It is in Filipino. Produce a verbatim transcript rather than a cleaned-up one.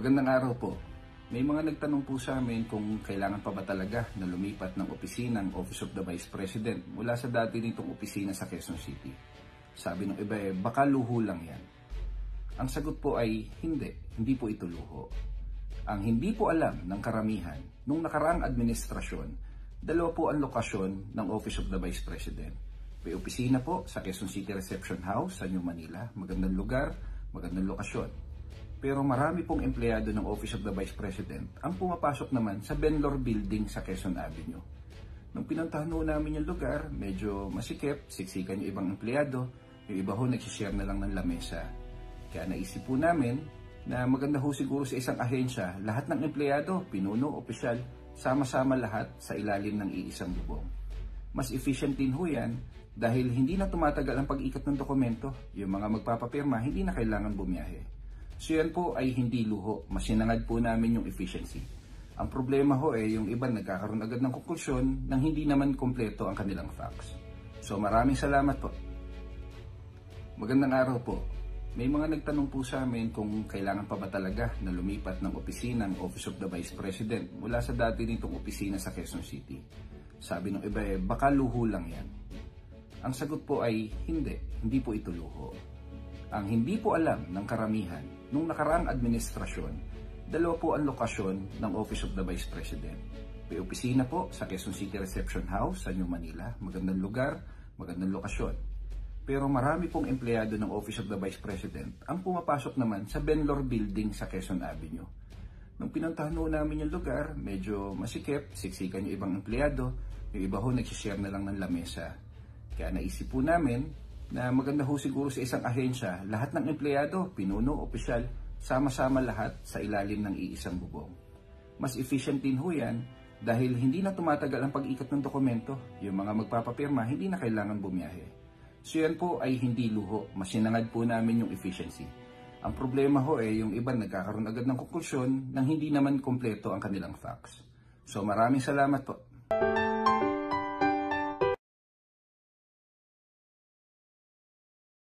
Magandang araw po. May mga nagtanong po sa amin kung kailangan pa ba talaga na lumipat ng opisina ng Office of the Vice President mula sa dati nitong opisina sa Quezon City. Sabi ng iba eh, baka luho lang yan. Ang sagot po ay hindi, hindi po ito luho. Ang hindi po alam ng karamihan, nung nakaraang administrasyon, dalawa po ang lokasyon ng Office of the Vice President. May opisina po sa Quezon City Reception House sa New Manila, magandang lugar, magandang lokasyon. Pero marami pong empleyado ng Office of the Vice President ang pumapasok naman sa Benlor Building sa Quezon Avenue. Nung pinuntahan ho namin yung lugar, medyo masikip, siksikan yung ibang empleyado, yung iba ho nagsishare na lang ng lamesa. Kaya naisip po namin na maganda ho siguro sa isang ahensya, lahat ng empleyado, pinuno, opisyal, sama-sama lahat sa ilalim ng iisang bubong. Mas efficient din ho yan dahil hindi na tumatagal ang pag-ikot ng dokumento, yung mga magpapapirma hindi na kailangan bumiyahe. So yan po ay hindi luho, masinangad po namin yung efficiency. Ang problema ho eh, yung iba nagkakaroon agad ng konklusyon nang hindi naman kompleto ang kanilang facts. So maraming salamat po. Magandang araw po. May mga nagtanong po sa amin kung kailangan pa ba talaga na lumipat ng opisina ng Office of the Vice President mula sa dati nitong opisina sa Quezon City. Sabi ng iba eh, baka luho lang yan. Ang sagot po ay hindi, hindi po ito luho. Ang hindi po alam ng karamihan, nung nakaraang administrasyon, dalawa po ang lokasyon ng Office of the Vice President. May opisina po sa Quezon City Reception House sa New Manila, magandang lugar, magandang lokasyon. Pero marami pong empleyado ng Office of the Vice President ang pumapasok naman sa Benlor Building sa Quezon Avenue. Nung pinuntahan ho namin yung lugar, medyo masikip, siksikan yung ibang empleyado, yung iba ho nagsishare na lang ng lamesa. Kaya naisip po namin na maganda ho siguro sa isang ahensya, lahat ng empleyado, pinuno, opisyal, sama-sama lahat sa ilalim ng iisang bubong. Mas efficient din ho yan dahil hindi na tumatagal ang pag-ikot ng dokumento, yung mga magpapapirma hindi na kailangan bumiyahe. So yan po ay hindi luho, masinangad po namin yung efficiency. Ang problema ho eh, yung iba nagkakaroon agad ng konklusyon nang hindi naman kompleto ang kanilang facts. So maraming salamat po.